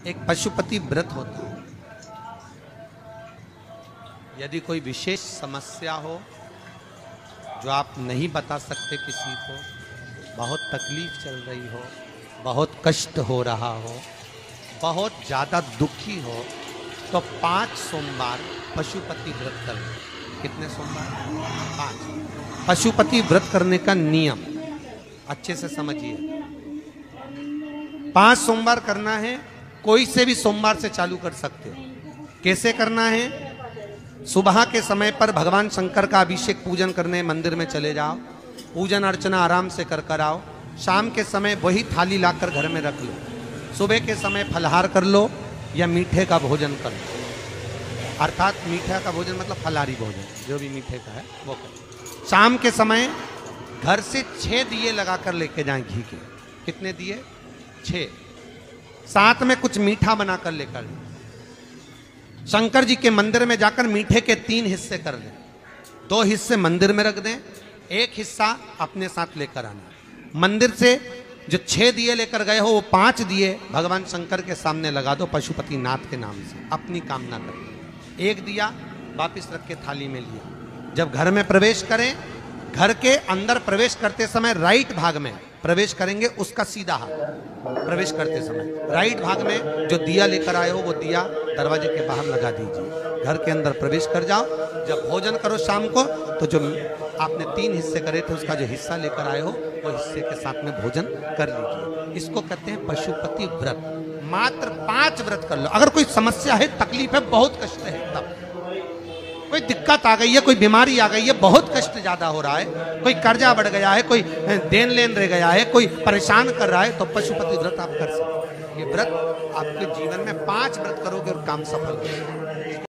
एक पशुपति व्रत होता है। यदि कोई विशेष समस्या हो जो आप नहीं बता सकते किसी को, बहुत तकलीफ चल रही हो, बहुत कष्ट हो रहा हो, बहुत ज़्यादा दुखी हो, तो 5 सोमवार पशुपति व्रत कर लो। कितने सोमवार? 5। पशुपति व्रत करने का नियम अच्छे से समझिए। 5 सोमवार करना है। कोई से भी सोमवार से चालू कर सकते हो। कैसे करना है? सुबह के समय पर भगवान शंकर का अभिषेक पूजन करने मंदिर में चले जाओ, पूजन अर्चना आराम से कर आओ। शाम के समय वही थाली लाकर घर में रख लो। सुबह के समय फलहार कर लो या मीठे का भोजन कर लो। अर्थात मीठा का भोजन मतलब फलाहारी भोजन, जो भी मीठे का है वो करो। शाम के समय घर से 6 दिए लगाकर लेके जाएं घी के। कितने दिए? 6। साथ में कुछ मीठा बनाकर लेकर शंकर जी के मंदिर में जाकर मीठे के 3 हिस्से कर दें। 2 हिस्से मंदिर में रख दें, 1 हिस्सा अपने साथ लेकर आना। मंदिर से जो 6 दिए लेकर गए हो वो 5 दिए भगवान शंकर के सामने लगा दो पशुपति नाथ के नाम से, अपनी कामना कर। 1 दिया वापिस रख के थाली में लिया। जब घर में प्रवेश करें, घर के अंदर प्रवेश करते समय राइट भाग में प्रवेश करेंगे, उसका सीधा हाथ प्रवेश करते समय राइट भाग में जो दिया लेकर आए हो वो दिया दरवाजे के बाहर लगा दीजिए। घर के अंदर प्रवेश कर जाओ। जब भोजन करो शाम को, तो जो आपने 3 हिस्से करे थे उसका जो हिस्सा लेकर आए हो वो हिस्से के साथ में भोजन कर लीजिए। इसको कहते हैं पशुपति व्रत। मात्र 5 व्रत कर लो। अगर कोई समस्या है, तकलीफ है, बहुत कष्ट है, तब कोई दिक्कत आ गई है, कोई बीमारी आ गई है, बहुत कष्ट ज्यादा हो रहा है, कोई कर्जा बढ़ गया है, कोई देन लेन रह गया है, कोई परेशान कर रहा है, तो पशुपति व्रत आप कर सकते हैं। ये व्रत आपके जीवन में 5 व्रत करोगे और काम सफल होगा।